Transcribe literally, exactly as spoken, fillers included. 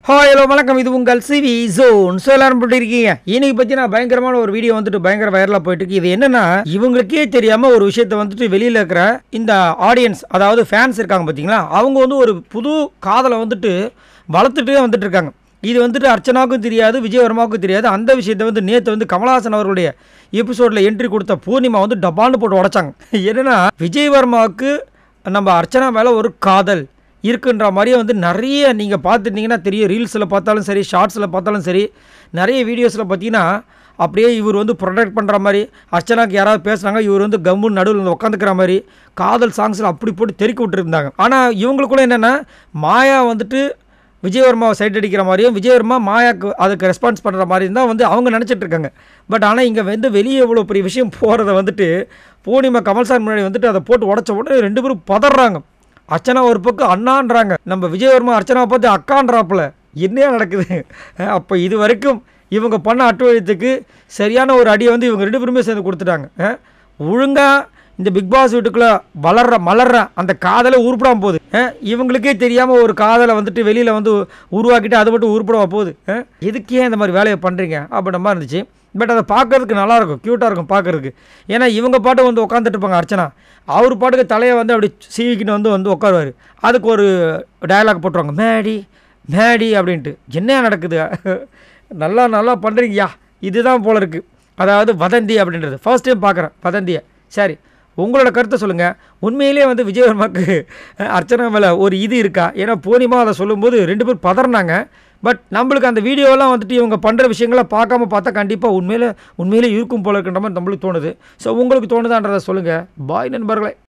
Hi hello வணக்கம். இது உங்கள் சிவி ஜோன். ஸோ எல்லாரும் எப்படி இருக்கீங்க? இன்னைக்கு பற்றி நான் பயங்கரமான ஒரு வீடியோ வந்துட்டு பயங்கர வைரலாக போயிட்டு இருக்கு. இது என்னன்னா, இவங்களுக்கே தெரியாமல் ஒரு விஷயத்த வந்துட்டு வெளியில் இருக்கிற இந்த ஆடியன்ஸ், அதாவது ஃபேன்ஸ் இருக்காங்க பார்த்தீங்களா, அவங்க வந்து ஒரு புது காதலை வந்துட்டு வளர்த்துட்டே வந்துட்டு இருக்காங்க. இது வந்துட்டு அர்ச்சனாவுக்கும் தெரியாது, விஜயவர்மாவுக்கும் தெரியாது. அந்த விஷயத்தை வந்து நேற்று வந்து கமலஹாசன் அவர்களுடைய எபிசோடில் என்ட்ரி கொடுத்த பூர்ணிமா வந்து டபால்னு போட்டு உடைச்சாங்க. என்னன்னா, விஜயவர்மாவுக்கு நம்ம அர்ச்சனா மேலே ஒரு காதல் இருக்குன்ற மாதிரியே வந்து நிறைய நீங்கள் பார்த்துட்டிங்கன்னா தெரியும். ரீல்ஸில் பார்த்தாலும் சரி, ஷார்ட்ஸில் பார்த்தாலும் சரி, நிறைய வீடியோஸில் பார்த்தீங்கன்னா அப்படியே இவர் வந்து ப்ரொடெக்ட் பண்ணுற மாதிரி, அர்ச்சனாக்கு யாராவது பேசுகிறாங்க இவர் வந்து கம்முன்னு நடுவில் வந்து உட்காந்துக்கிற மாதிரி காதல் சாங்ஸில் அப்படி போட்டு தெறிக்க விட்டுருந்தாங்க. ஆனால் இவங்களுக்குள்ள என்னென்னா, மாயா வந்துட்டு விஜயவர்மாவை சைட் அடிக்கிற மாதிரியும், விஜயவர்மா மாயாவுக்கு அதுக்கு ரெஸ்பான்ஸ் பண்ணுற மாதிரி தான் வந்து அவங்க நினச்சிட்டு இருக்காங்க. பட் ஆனால் இங்கே வந்து வெளியே இவ்வளோ பெரிய விஷயம் போகிறத வந்துட்டு பூர்ணிமா கமல்சார் முன்னாடி வந்துட்டு அதை போட்டு உடச்ச உடனே ரெண்டு பேரும் பதறாங்க. அர்ச்சனா ஒரு பக்கம் அண்ணான்றாங்க, நம்ம விஜயவர்மா அர்ச்சனாவை பார்த்து அக்கான்றாப்புல. என்ன நடக்குது? அப்போ இது வரைக்கும் இவங்க பண்ண அட்டுவழித்துக்கு சரியான ஒரு அடியை வந்து இவங்க ரெண்டு பேருமே சேர்ந்து கொடுத்துட்டாங்க. ஒழுங்காக இந்த பிக் பாஸ் வீட்டுக்குள்ளே வளர்ற மலர்ற அந்த காதலை உருப்படாமல் போகுது. இவங்களுக்கே தெரியாமல் ஒரு காதலை வந்துட்டு வெளியில் வந்து உருவாக்கிட்டு அது மட்டும் உருப்படாமல் போகுது. எதுக்கே இந்த மாதிரி வேலையை பண்ணுறீங்க அப்படின்ற மாதிரி இருந்துச்சு. பட் அதை பார்க்கறதுக்கு நல்லாயிருக்கும், க்யூட்டாக இருக்கும் பார்க்குறதுக்கு. ஏன்னா இவங்க பாட்டு வந்து உட்காந்துட்டு இருப்பாங்க அர்ச்சனா, அவர் பாட்டுக்கு தலையை வந்து அப்படி சீவிக்கிட்டு வந்து வந்து உட்காருவார். அதுக்கு ஒரு டயலாக் போட்டுருவாங்க, மேடி மேடி அப்படின்ட்டு. என்ன நடக்குது? நல்லா நல்லா பண்ணுறீங்கயா, இதுதான் போல இருக்குது. அதாவது வதந்தி அப்படின்றது ஃபர்ஸ்ட் டைம் பார்க்குறேன் வதந்தியை. சரி, உங்களோட கருத்தை சொல்லுங்கள். உண்மையிலேயே வந்து விஜயவர்மாவுக்கு அர்ச்சனா மேலே ஒரு இது இருக்கா? ஏன்னா பூர்ணிமா அதை சொல்லும்போது ரெண்டு பேர் பதறினாங்க. பட் நம்மளுக்கு அந்த வீடியோலாம் வந்துட்டு இவங்க பண்ணுற விஷயங்களை பார்க்காம பார்த்தா கண்டிப்பாக உண்மையிலே உண்மையிலே இருக்கும் போல இருக்கின்ற மாதிரி நம்மளுக்கு தோணுது. ஸோ உங்களுக்கு தோணுதான்றதை சொல்லுங்கள். பாய் நண்பர்களே.